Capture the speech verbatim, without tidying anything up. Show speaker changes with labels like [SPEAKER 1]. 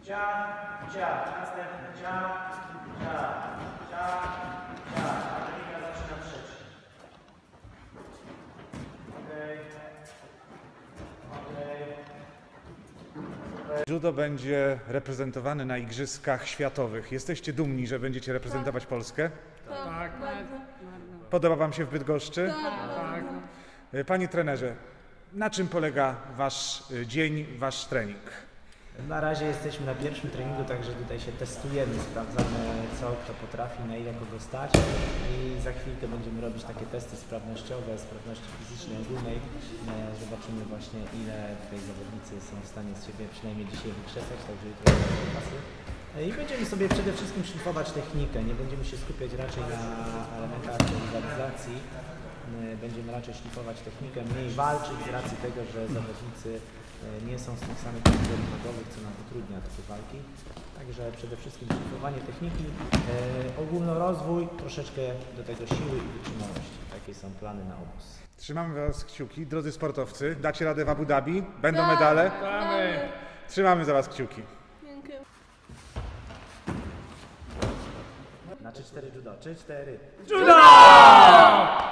[SPEAKER 1] Ciach, ciach, następny ciach, ciach, ciach, ciach. A technika zaczyna trzeci. Okej. Okej.
[SPEAKER 2] Judo będzie reprezentowane na Igrzyskach Światowych. Jesteście dumni, że będziecie reprezentować Polskę?
[SPEAKER 3] Tak,
[SPEAKER 2] Podoba Wam się w Bydgoszczy?
[SPEAKER 3] tak.
[SPEAKER 2] Panie trenerze, na czym polega Wasz dzień, Wasz trening?
[SPEAKER 1] Na razie jesteśmy na pierwszym treningu, także tutaj się testujemy, sprawdzamy co kto potrafi, na ile kogo stać i za chwilkę będziemy robić takie testy sprawnościowe, sprawności fizycznej, ogólnej. Zobaczymy właśnie ile tutaj zawodnicy są w stanie z siebie przynajmniej dzisiaj wykrzesać, także jutro będą pasy. I będziemy sobie przede wszystkim szlifować technikę, nie będziemy się skupiać raczej na elementach rywalizacji. Będziemy raczej szlifować technikę, mniej walczyć z racji tego, że zawodnicy nie są z tych samych kategorii wagowych, co nam utrudnia takie walki. Także przede wszystkim szlifowanie techniki, e, ogólnorozwój, troszeczkę do tego siły i wytrzymałości. Takie są plany na obóz.
[SPEAKER 2] Trzymamy Was kciuki. Drodzy sportowcy, dacie radę w Abu Dhabi? Będą medale?
[SPEAKER 3] Damy.
[SPEAKER 2] Trzymamy za Was kciuki.
[SPEAKER 4] Dziękuję.
[SPEAKER 1] Na trzy cztery judo, trzy cztery.
[SPEAKER 3] Judo!